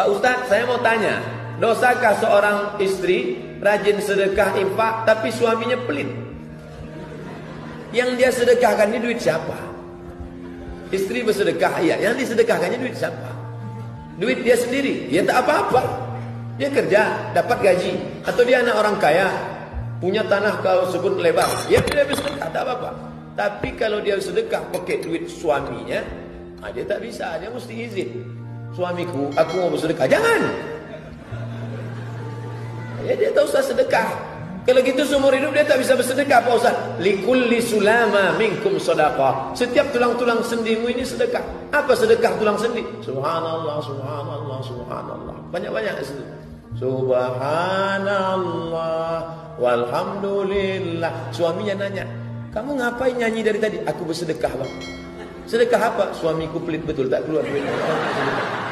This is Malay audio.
Pak Ustadz, saya mau tanya, dosakah seorang istri rajin sedekah infak tapi suaminya pelit? Yang dia sedekahkan ini duit siapa? Istri bersedekah, ya, yang disedekahkannya duit siapa? Duit dia sendiri, ya tak apa-apa. Dia kerja, dapat gaji. Atau dia anak orang kaya, punya tanah kalau sebut lebar, ya dia bersedekah, tak apa-apa. Tapi kalau dia sedekah pakai duit suaminya, dia tak bisa, dia mesti izin. Suamiku, aku mau bersedekah, jangan. Ya dia tak usah sedekah. Kalau gitu seumur hidup dia tak bisa bersedekah, Pak Ustaz. Likulli sulama minkum sedekah. Setiap tulang-tulang sendimu ini sedekah. Apa sedekah tulang sendi? Subhanallah, subhanallah, subhanallah. Banyak-banyak itu. Subhanallah walhamdulillah. Suaminya nanya, kamu ngapain nyanyi dari tadi? Aku bersedekah, Bang. Sedekah apa? Suamiku pelit betul, tak keluar duit.